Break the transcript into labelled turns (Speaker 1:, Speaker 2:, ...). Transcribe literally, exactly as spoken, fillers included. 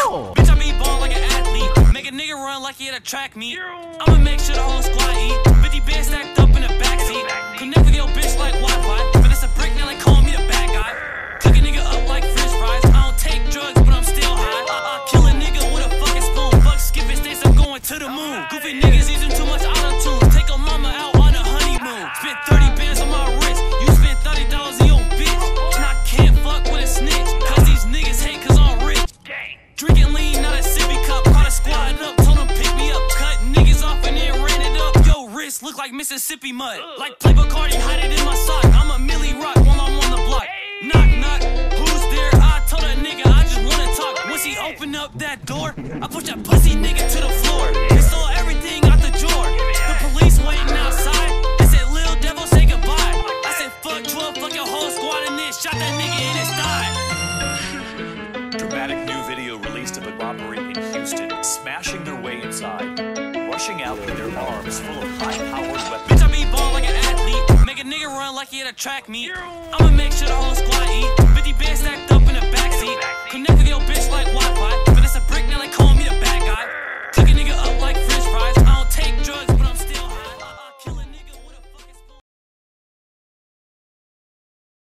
Speaker 1: Oh. Bitch, I be ballin' like an athlete. Make a nigga run like he at a track meet. I'ma make sure the whole squad eat. fifty bands stacked up in the backseat. Connect with your bitch like Wi-Fi. But it's a brick, now they call me the bad guy. Cook a nigga up like french fries. I don't take drugs, but I'm still high. I I'll kill a nigga with a fucking spoon. Fuck skipping states, I'm going to the moon. Goofy niggas using too much auto-tune. Take a mama out on a honeymoon. Spent thirty bands on my wrist. You spent thirty dollars on your bitch. And I can't fuck with a snitch. Cause these niggas hate cause I'm rich. Drinking lean, not a sippy cup. Caught a squad up, told them pick me up. Cut niggas off and then ran it up. Yo, wrist look like Mississippi mud. Like play Bacardi, hide it in my sock. I'm a Millie Rock while I'm on the block. Knock, knock, who's there? I told a nigga I just wanna talk. Once he opened up that door, I put that pussy nigga to the floor. They stole everything out the drawer. The police waiting outside. They said, Lil Devil, say goodbye. I said, fuck twelve, fuck your whole squad, and then shot that nigga in his thigh.
Speaker 2: Dramatic new video released of a robbery in Houston, smashing their way inside, rushing out with their arms full of high-powered weapons.
Speaker 1: Bitch, I be ball like an athlete. Make a nigga run like he at a track meet. I'ma make sure the whole squad eat. fifty bands stacked up in the backseat. Connect with your bitch like Wi-Fi. But it's a brick, now they call me